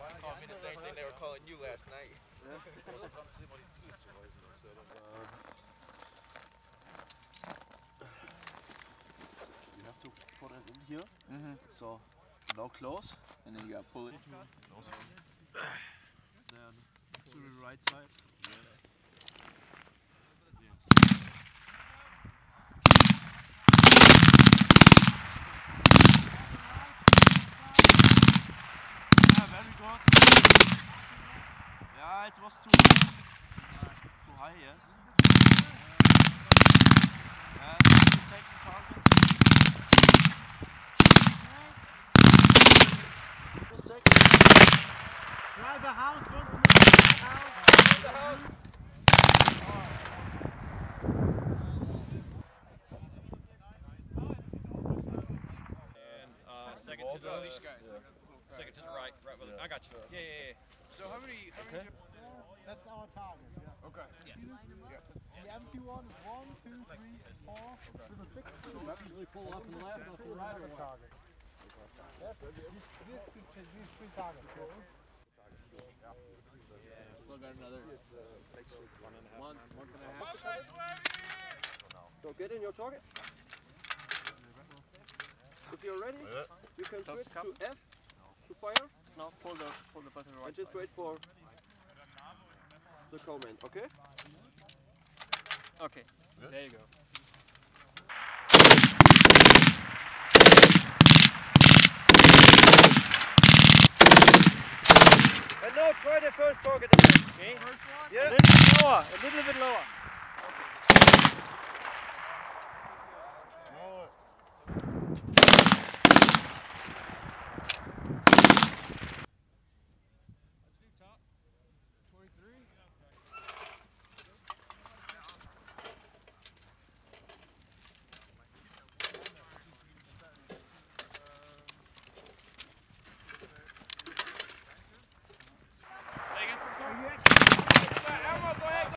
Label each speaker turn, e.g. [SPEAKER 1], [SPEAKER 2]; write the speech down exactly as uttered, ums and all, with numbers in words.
[SPEAKER 1] Called me the same thing they were calling you last night.
[SPEAKER 2] Yeah. You have to put it in here.
[SPEAKER 3] Mm-hmm.
[SPEAKER 2] So now close.
[SPEAKER 3] And then you gotta pull it.
[SPEAKER 2] Close. Then to the right side. Yes. Yes. Yeah, very good. Yeah, it was too high. Too high, yes. And the second target. The second.
[SPEAKER 4] Try the house once more.
[SPEAKER 1] The house.
[SPEAKER 5] And uh, second to the yeah. second to the right, right with it. I got you. Yeah, yeah, yeah.
[SPEAKER 4] So how many? How many? That's our target. Yeah. Okay.
[SPEAKER 5] Yeah.
[SPEAKER 4] Yeah. The empty one is one, two, three, four. With a big
[SPEAKER 6] Usually pull up and left, up and right or what?
[SPEAKER 4] target. Yes. These, these, these, these three targets.
[SPEAKER 6] Still got another one, one and a half.
[SPEAKER 7] So get in your target. If you're ready, you can switch to F to fire.
[SPEAKER 6] No, pull the pull the button right
[SPEAKER 7] And just
[SPEAKER 6] side.
[SPEAKER 7] wait for the comment, okay?
[SPEAKER 6] Okay, there you go.
[SPEAKER 7] And now try the first target again.
[SPEAKER 6] Okay.
[SPEAKER 7] Yeah.
[SPEAKER 6] A little bit lower, a little bit lower.